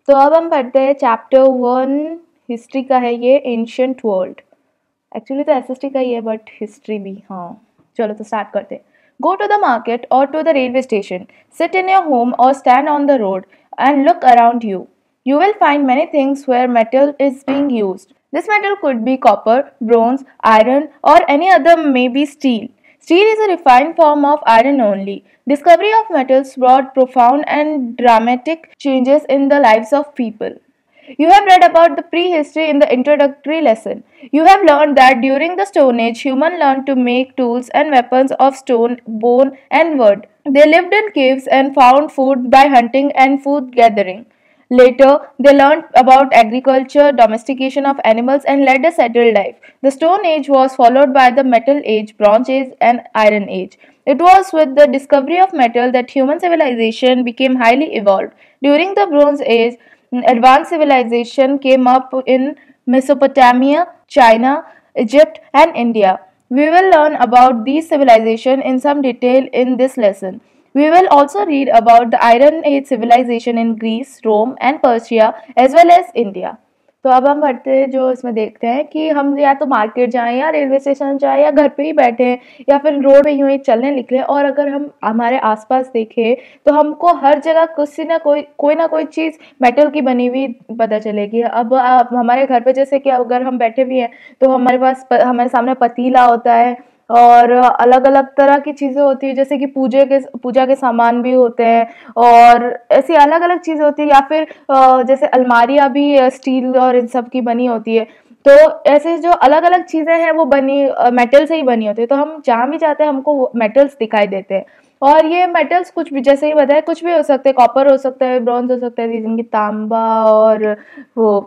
तो अब हम पढ़ते हैं चैप्टर 1 हिस्ट्री का है ये, एंशिएंट वर्ल्ड। एक्चुअली तो एसएसटी का ही है बट हिस्ट्री भी। हाँ चलो तो स्टार्ट करते हैं। गो टू द मार्केट और to the railway station, sit in your home और stand on the road and look around you. You will find many things where metal is being used. This metal could be copper, bronze, iron, or any other, maybe steel. Steel is a refined form of iron only. Discovery of metals brought profound and dramatic changes in the lives of people. You have read about the prehistory in the introductory lesson. You have learned that during the Stone Age, humans learned to make tools and weapons of stone, bone, and wood. They lived in caves and found food by hunting and food gathering. Later, they learned about agriculture, domestication of animals, and led a settled life. The Stone Age was followed by the Metal Age, Bronze Age, and Iron Age. It was with the discovery of metal that human civilization became highly evolved. During the Bronze Age, advanced civilization came up in Mesopotamia, China, Egypt, and India. We will learn about these civilizations in some detail in this lesson. We will also read about the Iron Age civilization in Greece, Rome, and Persia, as well as India. तो अब हम बढ़ते हैं जो इसमें देखते हैं कि हम या तो मार्केट जाएं या रेलवे स्टेशन जाएं या घर पे ही बैठे हैं या फिर रोड पे यूं ही चलने निकले, और अगर हम हमारे आसपास देखें तो हमको हर जगह किसी ना कोई चीज़ मेटल की बनी हुई पता चलेगी। अब आप हमारे घर पे जैसे कि अगर हम बैठे भी हैं तो हमारे पास हमारे सामने पतीला होता है और अलग अलग तरह की चीज़ें होती है, जैसे कि पूजा के सामान भी होते हैं और ऐसी अलग अलग चीज़ें होती है, या फिर जैसे अलमारियाँ भी स्टील और इन सब की बनी होती है। तो ऐसे जो अलग अलग चीज़ें हैं वो बनी मेटल से ही बनी होती है। तो हम जहाँ भी जाते हैं हमको मेटल्स दिखाई देते हैं, और ये मेटल्स कुछ भी, जैसे ही बताया, कुछ भी हो सकते हैं। कॉपर हो सकता है, ब्रॉन्ज हो सकता है, जिनकी तांबा और वो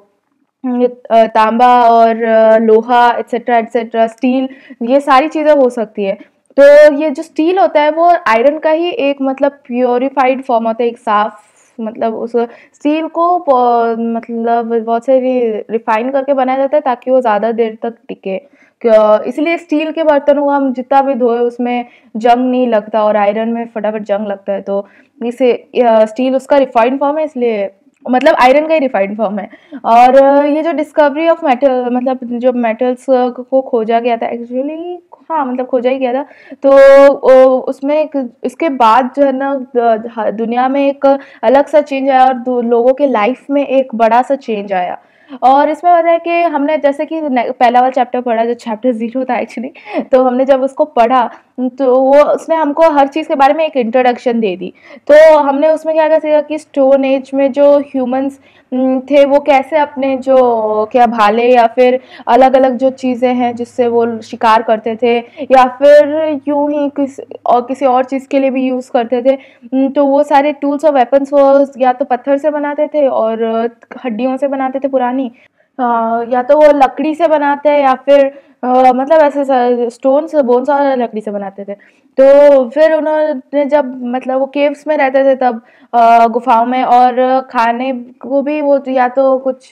तांबा और लोहा एक्सेट्रा एक्सेट्रा, स्टील, ये सारी चीज़ें हो सकती है। तो ये जो स्टील होता है वो आयरन का ही एक मतलब प्योरीफाइड फॉर्म होता है, एक साफ, मतलब उस स्टील को मतलब बहुत से रिफाइन करके बनाया जाता है ताकि वो ज़्यादा देर तक टिके। इसलिए स्टील के बर्तनों को हम जितना भी धोए उसमें जंग नहीं लगता, और आयरन में फटाफट जंग लगता है। तो इसे स्टील उसका रिफाइंड फॉर्म है, इसलिए मतलब आयरन का ही रिफाइंड फॉर्म है। और ये जो डिस्कवरी ऑफ मेटल, मतलब जो मेटल्स को खोजा गया था एक्चुअली, हाँ मतलब खोजा ही गया था। तो उसमें इसके बाद जो है ना दुनिया में एक अलग सा चेंज आया और लोगों के लाइफ में एक बड़ा सा चेंज आया। और इसमें बताया कि हमने जैसे कि पहला वाला चैप्टर पढ़ा जो चैप्टर 0 था एक्चुअली, तो हमने जब उसको पढ़ा तो वो उसने हमको हर चीज़ के बारे में एक इंट्रोडक्शन दे दी। तो हमने उसमें क्या क्या सीखा कि स्टोन एज में जो ह्यूमंस थे वो कैसे अपने जो क्या भाले या फिर अलग अलग जो चीज़ें हैं जिससे वो शिकार करते थे, या फिर यूं ही किसी और चीज़ के लिए भी यूज़ करते थे। तो वो सारे टूल्स और वेपन्स वो या तो पत्थर से बनाते थे और हड्डियों से बनाते थे पुरानी, या तो वो लकड़ी से बनाते हैं या फिर मतलब ऐसे स्टोन से, बोन्स और लकड़ी से बनाते थे। तो फिर उन्होंने जब मतलब वो केव्स में रहते थे तब गुफाओं में, और खाने को भी वो या तो कुछ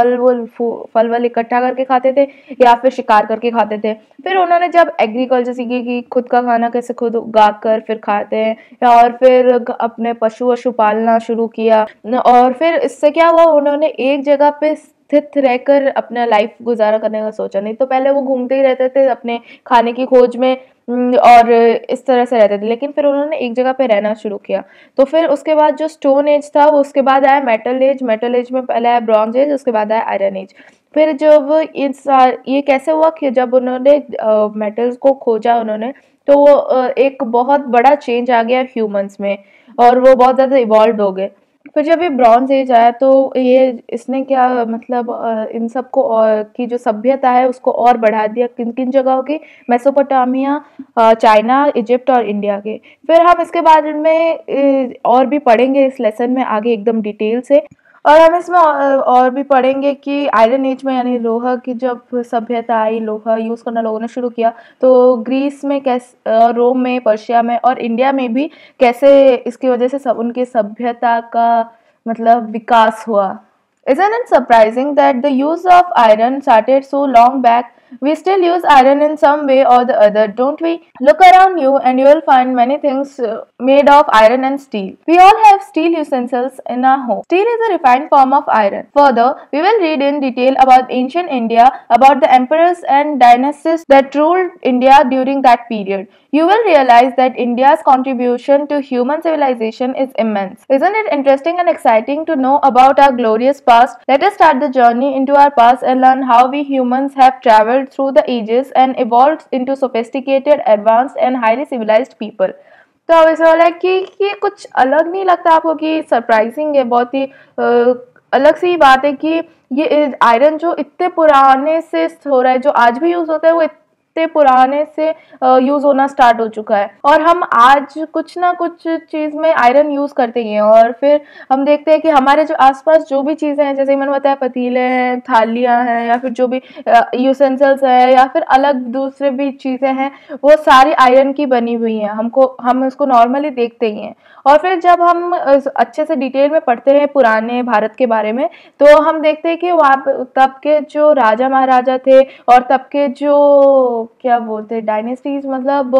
फल वल इकट्ठा करके खाते थे या फिर शिकार करके खाते थे। फिर उन्होंने जब एग्रीकल्चर सीखी कि खुद का खाना कैसे खुद उगा कर फिर खाते हैं, और फिर अपने पशु वशु पालना शुरू किया, और फिर इससे क्या हुआ, उन्होंने एक जगह पे स्थित रहकर अपना लाइफ गुजारा करने का सोचा। नहीं तो पहले वो घूमते ही रहते थे अपने खाने की खोज में और इस तरह से रहते थे, लेकिन फिर उन्होंने एक जगह पे रहना शुरू किया। तो फिर उसके बाद जो स्टोन एज था वो उसके बाद आया मेटल एज, मेटल एज में पहले आया ब्रॉन्ज एज, उसके बाद आया आयरन एज। फिर जब ये कैसे हुआ कि जब उन्होंने मेटल्स को खोजा उन्होंने, तो एक बहुत बड़ा चेंज आ गया ह्यूमंस में और वो बहुत ज़्यादा इवॉल्व हो गए। फिर जब ये ब्रॉन्ज एज आया तो ये इसने क्या मतलब इन सबको की जो सभ्यता है उसको और बढ़ा दिया। किन किन जगहों की? मेसोपोटामिया, चाइना, इजिप्ट और इंडिया के। फिर हम इसके बारे में और भी पढ़ेंगे इस लेसन में आगे एकदम डिटेल से, और हम इसमें और भी पढ़ेंगे कि आयरन एज में यानी लोहा की जब सभ्यता आई, लोहा यूज़ करना लोगों ने शुरू किया, तो ग्रीस में कैसे, रोम में, पर्शिया में और इंडिया में भी कैसे इसकी वजह से सब उनकी सभ्यता का मतलब विकास हुआ। Isn't it surprising that the use of iron started so long back? We still use iron in some way or the other, don't we? Look around you and you will find many things made of iron and steel. We all have steel utensils in our home. Steel is a refined form of iron. Further, we will read in detail about ancient India, about the emperors and dynasties that ruled India during that period. You will realize that India's contribution to human civilization is immense. Isn't it interesting and exciting to know about our glorious past? Let us start the journey into our past and learn how we humans have traveled through the ages and evolved into sophisticated, advanced and highly civilized people. तो अब ऐसा वाला है कि ये कुछ अलग नहीं लगता आपको कि सरप्राइजिंग है, बहुत ही अलग सी बात है कि ये आयरन जो इतने पुराने से हो रहा है, जो आज भी यूज होता है, वो इतने पुराने से यूज होना स्टार्ट हो चुका है और हम आज कुछ ना कुछ चीज में आयरन यूज करते ही हैं। और फिर हम देखते हैं कि हमारे जो आसपास जो भी चीजें हैं, जैसे मैंने बताया पतीले हैं, थालियां हैं या फिर जो भी यूटेंसिल्स है या फिर अलग दूसरे भी चीजें हैं, वो सारी आयरन की बनी हुई हैं। हम इसको नॉर्मली देखते ही हैं। और फिर जब हम अच्छे से डिटेल में पढ़ते हैं पुराने भारत के बारे में, तो हम देखते हैं कि वहाँ तब के जो राजा महाराजा थे और तब के जो क्या बोलते हैं डायनेस्टीज, मतलब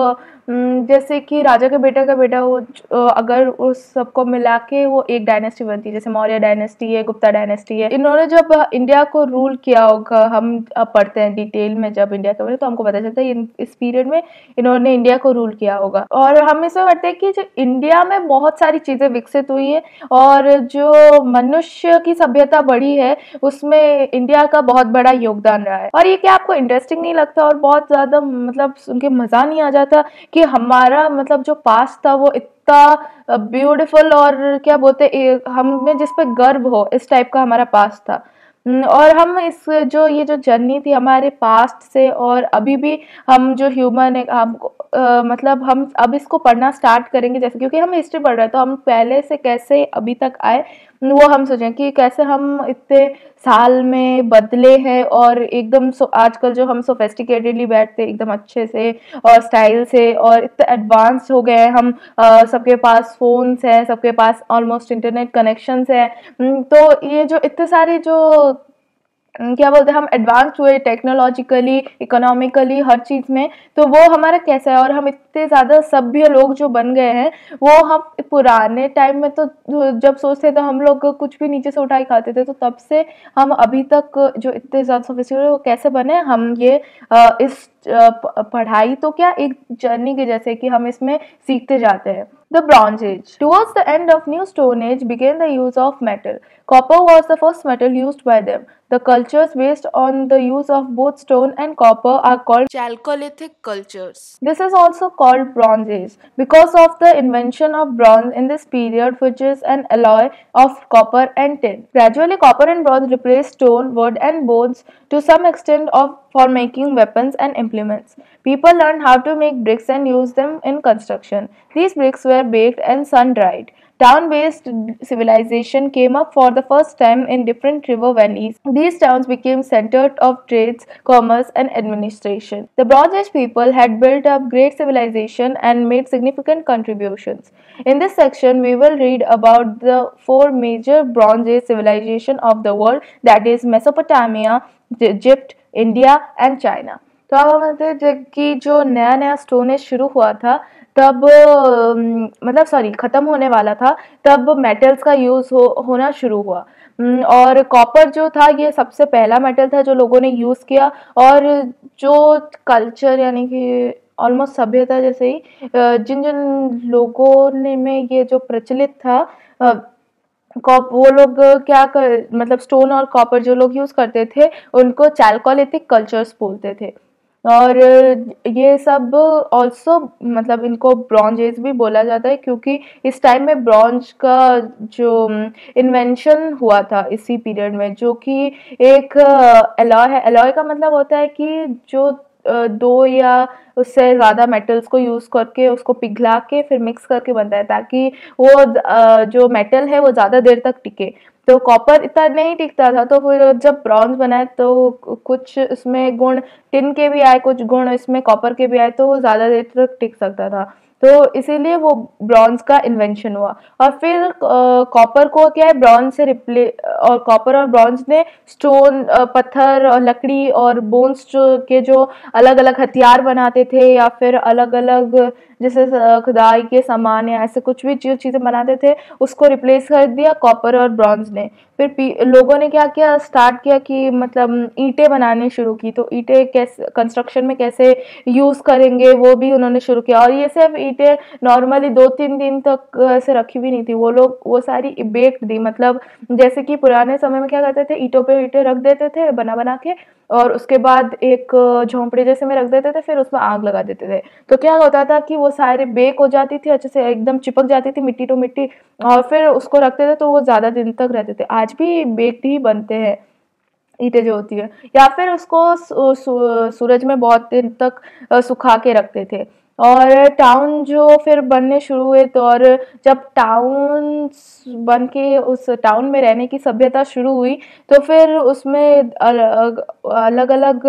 जैसे कि राजा के बेटा का बेटा, वो अगर उस सबको मिला के वो एक डायनेस्टी बनती है, जैसे मौर्य डायनेस्टी है, गुप्ता डायनेस्टी है। इन्होंने जब इंडिया को रूल किया होगा, हम अब पढ़ते हैं डिटेल में जब इंडिया के बारे में, तो हमको पता चलता है इस पीरियड में इन्होंने इंडिया को रूल किया होगा। और हम इसमें पढ़ते हैं कि जो इंडिया में बहुत सारी चीजें विकसित हुई है और जो मनुष्य की सभ्यता बढ़ी है, उसमें इंडिया का बहुत बड़ा योगदान रहा है। और ये क्या आपको इंटरेस्टिंग नहीं लगता और बहुत ज्यादा मतलब सुन के मजा नहीं आ जाता कि हमारा मतलब जो पास्ट था वो इतना ब्यूटीफुल और क्या बोलते हमें जिस पे गर्व हो, इस टाइप का हमारा पास्ट था। और हम ये जो जर्नी थी हमारे पास्ट से और अभी भी हम जो ह्यूमन है, हम मतलब हम अब इसको पढ़ना स्टार्ट करेंगे, जैसे क्योंकि हम हिस्ट्री पढ़ रहे हैं तो हम पहले से कैसे अभी तक आए वो हम सोचें कि कैसे हम इतने साल में बदले हैं और एकदम आजकल जो हम सोफेस्टिकेटेडली बैठते हैं एकदम अच्छे से और स्टाइल से और इतने एडवांस हो गए हैं हम। सबके पास फोन्स हैं, सबके पास ऑलमोस्ट इंटरनेट कनेक्शंस है। तो ये जो इतने सारे जो क्या बोलते हैं हम एडवांस हुए टेक्नोलॉजिकली, इकोनॉमिकली, हर चीज में, तो वो हमारा कैसा है और हम इतने ज्यादा सभ्य लोग जो बन गए हैं, वो हम पुराने टाइम में तो जब सोचते तो हम लोग कुछ भी नीचे से उठाई खाते थे, तो तब से हम अभी तक जो इतने ज्यादा सोफिस्टिकेटेड वो कैसे बने, हम ये इस पढ़ाई तो क्या एक जर्नी के जैसे कि हम इसमें सीखते जाते हैं। The Bronze Age. Towards the end of New Stone Age began the use of metal. Copper was the first metal used by them. The cultures based on the use of both stone and copper are called Chalcolithic cultures. This is also called Bronze Age because of the invention of bronze in this period, which is an alloy of copper and tin. Gradually, copper and bronze replaced stone, wood, and bones to some extent for making weapons and implements. People learned how to make bricks and use them in construction. These bricks were baked and sun-dried. Town-based civilization came up for the first time in different river valleys. These towns became centers of trades, commerce, and administration. The Bronze Age people had built up great civilization and made significant contributions. In this section, we will read about the four major Bronze Age civilizations of the world, that is Mesopotamia, Egypt, India and China. तो अब हम कहते हैं कि जो नया नया stone age शुरू हुआ था तब मतलब सॉरी ख़त्म होने वाला था, तब मेटल्स का यूज़ होना शुरू हुआ। और कॉपर जो था ये सबसे पहला मेटल था जो लोगों ने यूज़ किया। और जो कल्चर यानी कि ऑलमोस्ट सभ्यता जैसे ही जिन जिन लोगों ने में ये जो प्रचलित था, वो लोग क्या कर मतलब स्टोन और कॉपर जो लोग यूज करते थे उनको चैल्कोलिथिक कल्चर्स बोलते थे। और ये सब ऑल्सो मतलब इनको ब्रॉन्ज एज भी बोला जाता है क्योंकि इस टाइम में ब्रॉन्ज का जो इन्वेंशन हुआ था इसी पीरियड में, जो कि एक एलॉय है। एलॉय का मतलब होता है कि जो दो या उससे ज़्यादा मेटल्स को यूज़ करके उसको पिघला के फिर मिक्स करके बनता है ताकि वो जो मेटल है वो ज़्यादा देर तक टिके। तो कॉपर इतना नहीं टिकता था, तो फिर जब ब्रॉन्ज बनाए तो कुछ इसमें गुण टिन के भी आए, कुछ गुण इसमें कॉपर के भी आए, तो वो ज़्यादा देर तक टिक सकता था। तो इसीलिए वो ब्रॉन्ज का इन्वेंशन हुआ। और फिर कॉपर को क्या है, ब्रॉन्ज से और कॉपर और ब्रॉन्ज ने स्टोन, पत्थर और लकड़ी और बोन्स के जो अलग अलग हथियार बनाते थे, या फिर अलग अलग जैसे खुदाई के सामान या ऐसे कुछ भी जो चीज़ें बनाते थे, उसको रिप्लेस कर दिया कॉपर और ब्रॉन्ज ने। फिर लोगों ने क्या किया, स्टार्ट किया कि मतलब ईंटें बनाने शुरू की। तो ईंटें कैसे कंस्ट्रक्शन में कैसे यूज़ करेंगे वो भी उन्होंने शुरू किया। और ये सिर्फ ईंटें नॉर्मली 2-3 दिन तक ऐसे रखी भी नहीं थी, वो लोग वो सारी बेक्ड थी। मतलब जैसे कि पुराने समय में क्या करते थे, ईंटों पे ईंटें रख देते थे बना बना के, और उसके बाद एक झोंपड़ी जैसे में रख देते थे, फिर उसमें आग लगा देते थे। तो क्या होता था कि वो सारे बेक हो जाती थी अच्छे से, एकदम चिपक जाती थी मिट्टी टू मिट्टी, और फिर उसको रखते थे तो वो ज़्यादा दिन तक रहते थे। आज भी बेक्ड ही बनते हैं ईंटें जो होती है, या फिर उसको सूरज में बहुत दिन तक सुखा के रखते थे। और टाउन जो फिर बनने शुरू हुए, तो और जब टाउन बन के उस टाउन में रहने की सभ्यता शुरू हुई, तो फिर उसमें अलग अलग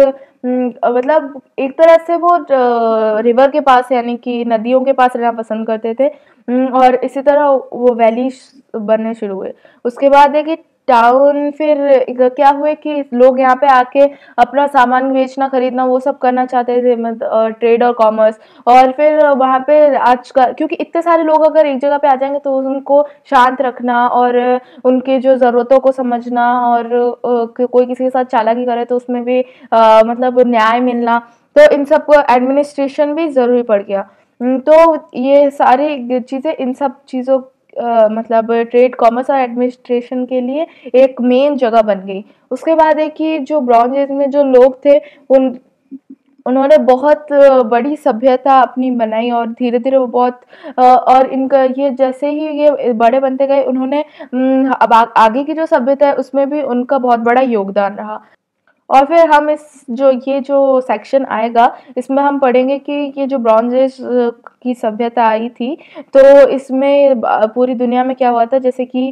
मतलब एक तरह से वो रिवर के पास यानी कि नदियों के पास रहना पसंद करते थे। और इसी तरह वो वैली बनने शुरू हुए। उसके बाद है कि टाउन फिर क्या हुए कि लोग यहाँ पे आके अपना सामान बेचना खरीदना वो सब करना चाहते थे, मतलब ट्रेड और कॉमर्स। और फिर वहाँ पे आज का, क्योंकि इतने सारे लोग अगर एक जगह पे आ जाएंगे तो उनको शांत रखना और उनके जो ज़रूरतों को समझना, और कोई किसी के साथ चालाकी करे तो उसमें भी मतलब न्याय मिलना, तो इन सब को एडमिनिस्ट्रेशन भी ज़रूरी पड़ गया। तो ये सारी चीज़ें, इन सब चीज़ों मतलब ट्रेड कॉमर्स और एडमिनिस्ट्रेशन के लिए एक मेन जगह बन गई। उसके बाद है कि जो ब्रॉन्ज एज में जो लोग थे, उन उन्होंने बहुत बड़ी सभ्यता अपनी बनाई, और धीरे धीरे वो बहुत और इनका ये जैसे ही ये बड़े बनते गए, उन्होंने अब आगे की जो सभ्यता है उसमें भी उनका बहुत बड़ा योगदान रहा। और फिर हम इस जो ये जो सेक्शन आएगा, इसमें हम पढ़ेंगे कि ये जो ब्रॉन्ज एज की सभ्यता आई थी, तो इसमें पूरी दुनिया में क्या हुआ था, जैसे कि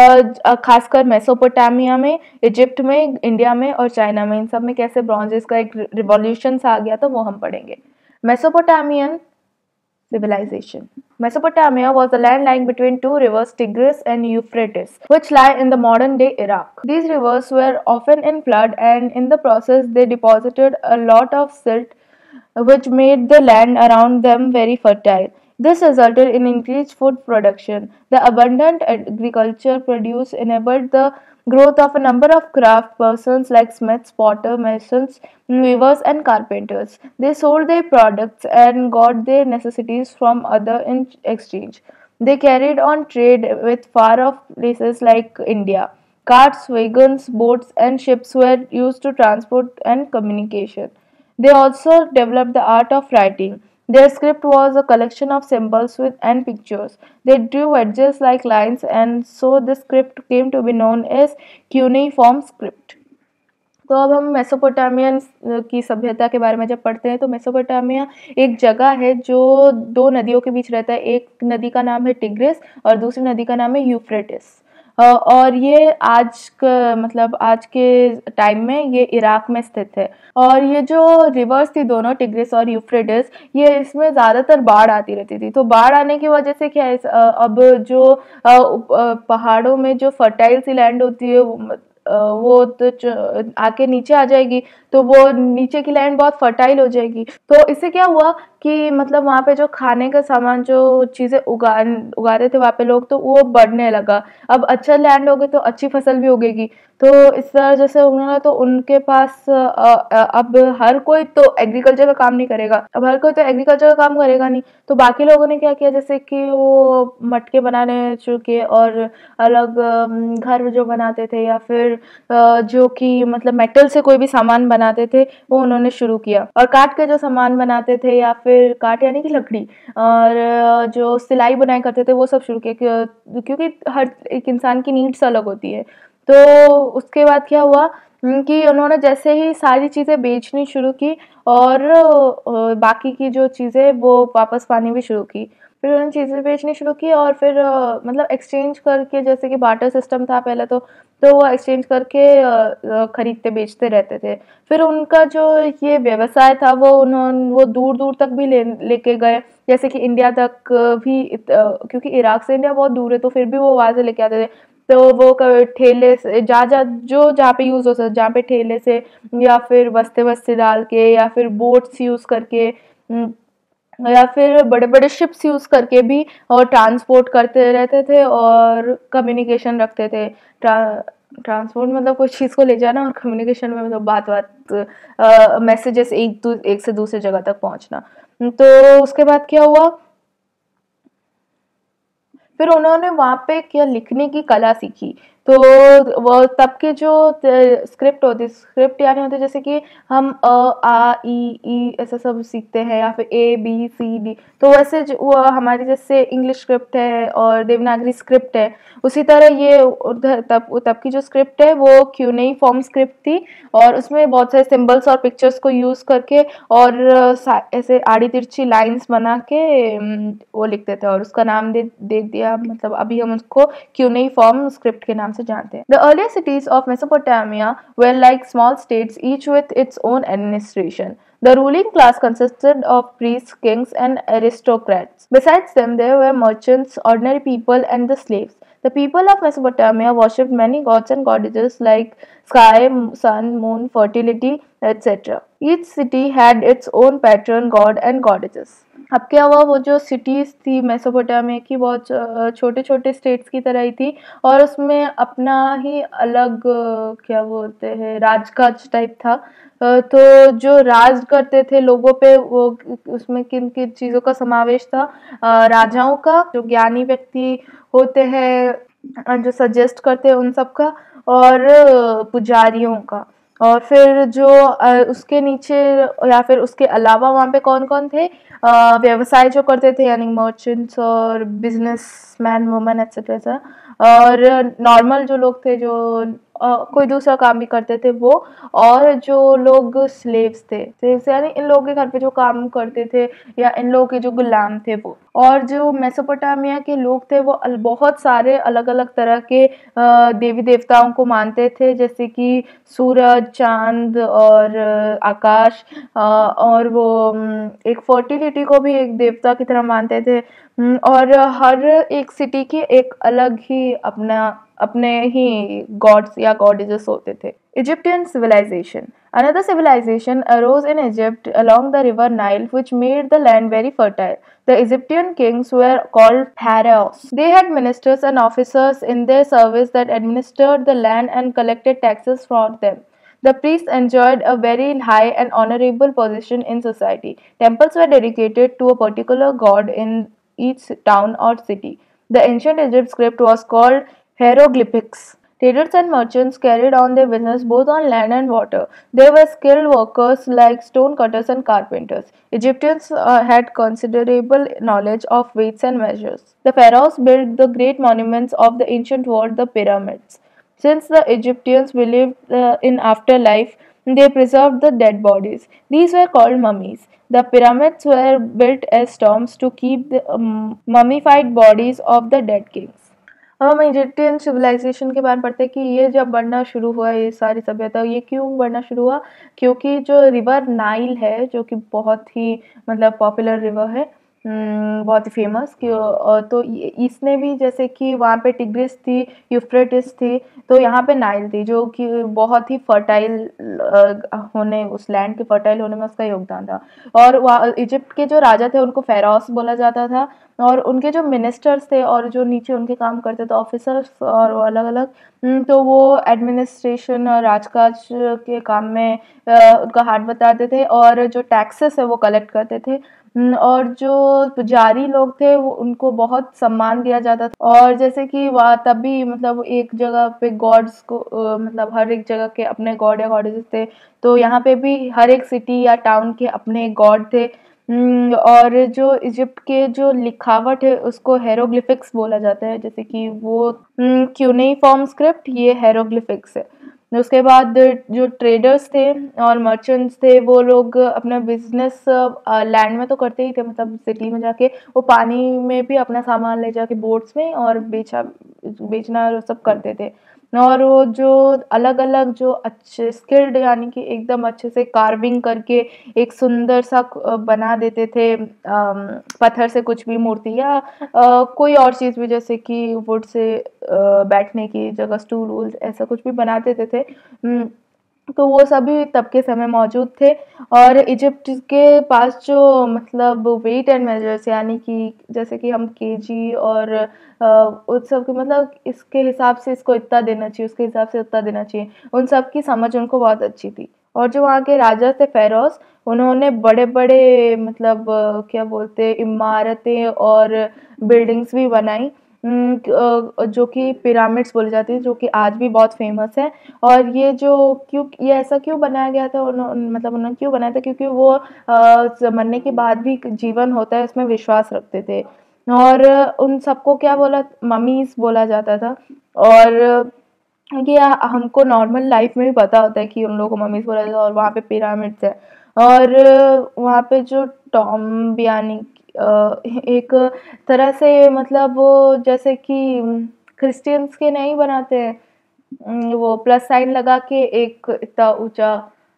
खासकर मेसोपोटामिया में, इजिप्ट में, इंडिया में और चाइना में, इन सब में कैसे ब्रॉन्ज एज का एक रिवॉल्यूशन सा आ गया था, वो हम पढ़ेंगे। Mesopotamian civilization. Mesopotamia was a land lying between two rivers, Tigris and Euphrates, which lie in the modern day Iraq. These rivers were often in flood, and in the process, they deposited a lot of silt, which made the land around them very fertile. This resulted in increased food production. The abundant agriculture produce enabled the growth of a number of craft persons like smiths, potter, masons, weavers, and carpenters. They sold their products and got their necessities from others in exchange. They carried on trade with far off places like India. Carts, wagons, boats, and ships were used to transport and communication. They also developed the art of writing. Their script was a collection of symbols and pictures. They drew edges like lines, and so the script came to be known as cuneiform script. तो अब हम Mesopotamian की सभ्यता के बारे में जब पढ़ते हैं, तो मेसोपोटामिया एक जगह है जो दो नदियों के बीच रहता है। एक नदी का नाम है टिग्रिस और दूसरी नदी का नाम है यूफ्रेटिस। और ये मतलब आज के टाइम में ये इराक में स्थित है। और ये जो रिवर्स थी दोनों, टिग्रिस और यूफ्रेटिस, ये इसमें ज़्यादातर बाढ़ आती रहती थी। तो बाढ़ आने की वजह से क्या है, अब जो पहाड़ों में जो फर्टाइल सी लैंड होती है, वो तो आके नीचे आ जाएगी, तो वो नीचे की लैंड बहुत फर्टाइल हो जाएगी। तो इससे क्या हुआ कि मतलब वहाँ पे जो खाने का सामान, जो चीज़ें उगा रहे थे वहाँ पे लोग, तो वो बढ़ने लगा। अब अच्छा लैंड होगा तो अच्छी फसल भी उगेगी। तो इस तरह जैसे उन्होंने, तो उनके पास अब हर कोई तो एग्रीकल्चर का काम नहीं करेगा, अब हर कोई तो एग्रीकल्चर का काम करेगा नहीं। तो बाकी लोगों ने क्या किया, जैसे कि वो मटके बनाने शुरू किए, और अलग घर जो बनाते थे, या फिर जो कि मतलब मेटल से कोई भी सामान बनाते थे, वो उन्होंने शुरू किया। और काठ के जो सामान बनाते थे, या फिर काठ यानी कि लकड़ी, और जो सिलाई बुनाई करते थे, वो सब शुरू किया, क्योंकि हर एक इंसान की नीड्स अलग होती है। तो उसके बाद क्या हुआ कि उन्होंने जैसे ही सारी चीज़ें बेचनी शुरू की, और बाकी की जो चीज़ें वो वापस पानी भी शुरू की। फिर उन्होंने चीज़ें बेचनी शुरू की और फिर मतलब एक्सचेंज करके, जैसे कि बार्टर सिस्टम था पहले तो वो एक्सचेंज करके खरीदते बेचते रहते थे। फिर उनका जो ये व्यवसाय था वो दूर-दूर तक भी लेके गए, जैसे कि इंडिया तक भी क्योंकि इराक से इंडिया बहुत दूर है तो फिर भी वो वहाँ से लेके आते थे। तो वो ठेले से जहाँ पे यूज़ हो सकता, जहाँ पे ठेले से या फिर बस्ते-वस्ते डाल के या फिर बोट्स यूज़ करके या फिर बड़े-बड़े शिप्स यूज़ करके भी और ट्रांसपोर्ट करते रहते थे और कम्युनिकेशन रखते थे। ट्रांसपोर्ट मतलब कुछ चीज़ को ले जाना, और कम्युनिकेशन में मतलब बात-बात मैसेजेस एक से दूसरे जगह तक पहुँचना। तो उसके बाद क्या हुआ, फिर उन्होंने वहाँ पे क्या लिखने की कला सीखी। तो वो तब के जो स्क्रिप्ट होती, स्क्रिप्ट यानी होते जैसे कि हम आ ई ऐसा सब सीखते हैं, या फिर ए बी सी डी, तो वैसे वो हमारी जैसे इंग्लिश स्क्रिप्ट है और देवनागरी स्क्रिप्ट है, उसी तरह ये उधर तब की जो स्क्रिप्ट है वो क्यूनेइफॉर्म स्क्रिप्ट थी। और उसमें बहुत सारे सिंबल्स और पिक्चर्स को यूज़ करके और ऐसे आड़ी तिरछी लाइंस बना के वो लिखते थे, और उसका नाम दे दिया, मतलब अभी हम उसको क्यूनेइफॉर्म स्क्रिप्ट के नाम से जानते हैं। The earlier cities of Mesopotamia were like small states, each with its own administration. The ruling class consisted of priests, kings, and aristocrats. Besides them, there were merchants, ordinary people, and the slaves. The people of Mesopotamia worshipped many gods and goddesses like sky, sun, moon, fertility, etc. Each city had its own patron god and goddesses. अब क्या हुआ, वो जो cities थी Mesopotamia की बहुत छोटे छोटे स्टेट्स की तरह ही थी, और उसमें अपना ही अलग क्या बोलते हैं राजकाज टाइप था। तो जो राज करते थे लोगों पे, वो उसमें किन किन चीज़ों का समावेश था, राजाओं का, जो ज्ञानी व्यक्ति होते हैं जो सजेस्ट करते हैं उन सब का, और पुजारियों का। और फिर जो उसके नीचे या फिर उसके अलावा वहाँ पे कौन कौन थे, व्यवसाय जो करते थे यानी मर्चेंट्स और बिजनेसमैन वुमन एक्सेट्रा, और नॉर्मल जो लोग थे जो कोई दूसरा काम भी करते थे वो, और जो लोग स्लेव्स यानी इन लोगों के घर पे जो काम करते थे या इन लोगों के जो गुलाम थे वो। और जो मेसोपोटामिया के लोग थे वो बहुत सारे अलग अलग तरह के देवी देवताओं को मानते थे, जैसे कि सूरज, चांद और आकाश, और वो एक फर्टिलिटी को भी एक देवता की तरह मानते थे। और हर एक सिटी की एक अलग ही अपने ही गॉड्स या गॉडेसेस होते थे। Egyptian civilization. Another civilization arose in Egypt along the river Nile, which made the land very fertile. The Egyptian kings were called pharaohs. They had ministers and officers in their service that administered the land and collected taxes from them. The priests enjoyed a very high and honorable position in society. Temples were dedicated to a particular god in each town or city. The ancient Egypt script was called hieroglyphics. Traders and merchants carried on their business both on land and water. They were skilled workers like stone cutters and carpenters. Egyptians had considerable knowledge of weights and measures. The pharaohs built the great monuments of the ancient world, the pyramids. Since the Egyptians believed in afterlife, they preserved the dead bodies. These were called mummies. The pyramids were built as tombs to keep the mummified bodies of the dead kings. अब हम Egyptian civilisation के बारे में पढ़ते हैं कि ये जब बढ़ना शुरू हुआ, ये सारी सभ्यता, ये क्यों बढ़ना शुरू हुआ, क्योंकि जो रिवर नाइल है जो कि बहुत ही मतलब पॉपुलर रिवर है, बहुत ही फेमस, तो इसने भी, जैसे कि वहाँ पे टिग्रिस थी, यूफ्रेटिस थी, तो यहाँ पे नाइल थी जो कि बहुत ही फर्टाइल होने, उस लैंड के फर्टाइल होने में उसका योगदान था। और वहाँ इजिप्ट के जो राजा थे उनको फेरोस बोला जाता था, और उनके जो मिनिस्टर्स थे और जो नीचे उनके काम करते थे ऑफिसर्स और अलग अलग, तो वो एडमिनिस्ट्रेशन और राजकाज के काम में उनका हाथ बटाते थे, और जो टैक्सेस है वो कलेक्ट करते थे। और जो पुजारी लोग थे वो उनको बहुत सम्मान दिया जाता था, और जैसे कि वहाँ तब भी मतलब एक जगह पे गॉड्स को मतलब हर एक जगह के अपने गॉड या गॉडेसेस थे, तो यहाँ पे भी हर एक सिटी या टाउन के अपने गॉड थे। और जो इजिप्ट के जो लिखावट है उसको हेरोग्लिफिक्स बोला जाता है, जैसे कि वो क्यूनेइफॉर्म स्क्रिप्ट, ये हेरोग्लिफिक्स है। उसके बाद जो ट्रेडर्स थे और मर्चेंट्स थे वो लोग अपना बिजनेस लैंड में तो करते ही थे, मतलब सिटी में जाके वो पानी में भी अपना सामान ले जाके बोट्स में और बेचना और सब करते थे। और वो जो अलग अलग जो अच्छे स्किल्ड यानी कि एकदम अच्छे से कार्विंग करके एक सुंदर सा बना देते थे, पत्थर से कुछ भी मूर्ति या कोई और चीज़ भी, जैसे कि वुड से बैठने की जगह स्टूल वूल ऐसा कुछ भी बना देते थे। तो वो सभी तब के समय मौजूद थे। और इजिप्ट के पास जो मतलब वेट एंड मेजर्स यानी कि जैसे कि हम केजी और उस सब के मतलब इसके हिसाब से इसको इतना देना चाहिए, उसके हिसाब से उतना देना चाहिए, उन सब की समझ उनको बहुत अच्छी थी। और जो वहाँ के राजा थे फेरोज, उन्होंने बड़े बड़े मतलब क्या बोलते हैं इमारतें और बिल्डिंग्स भी बनाई, जो कि पिरामिड्स बोली जाती है, जो कि आज भी बहुत फेमस है। और ये ऐसा क्यों बनाया गया था, मतलब उन्होंने क्यों बनाया था, क्योंकि वो मरने के बाद भी जीवन होता है इसमें विश्वास रखते थे। और उन सबको क्या बोला, ममीज बोला जाता था। और ये हमको नॉर्मल लाइफ में भी पता होता है कि उन लोगों को मम्मीज बोला जाता है, और वहाँ पे पिरामिड्स है। और वहाँ पे जो टॉम यानी एक तरह से मतलब वो जैसे कि क्रिश्चियंस के नहीं बनाते हैं, वो प्लस साइन लगा के एक इतना ऊंचा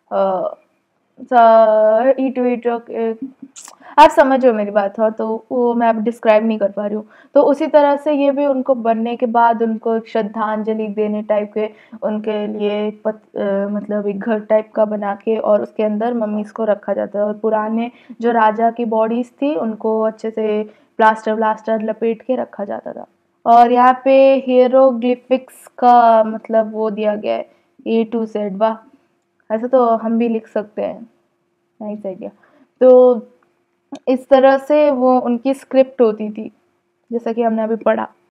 ईंटों ईंटों के, आप समझो मेरी बात। हो तो वो मैं अब डिस्क्राइब नहीं कर पा रही हूँ। तो उसी तरह से ये भी उनको बनने के बाद उनको एक श्रद्धांजलि देने टाइप के उनके लिए मतलब एक घर टाइप का बना के और उसके अंदर मम्मीज को रखा जाता है। और पुराने जो राजा की बॉडीज थी उनको अच्छे से प्लास्टर व्लास्टर लपेट के रखा जाता था। और यहाँ पे हीरोग्लिफिक्स का मतलब वो दिया गया है A to Z। वाह, ऐसा तो हम भी लिख सकते हैं, नाइस आइडिया। तो इस तरह से वो उनकी स्क्रिप्ट होती थी, जैसा कि हमने अभी पढ़ा।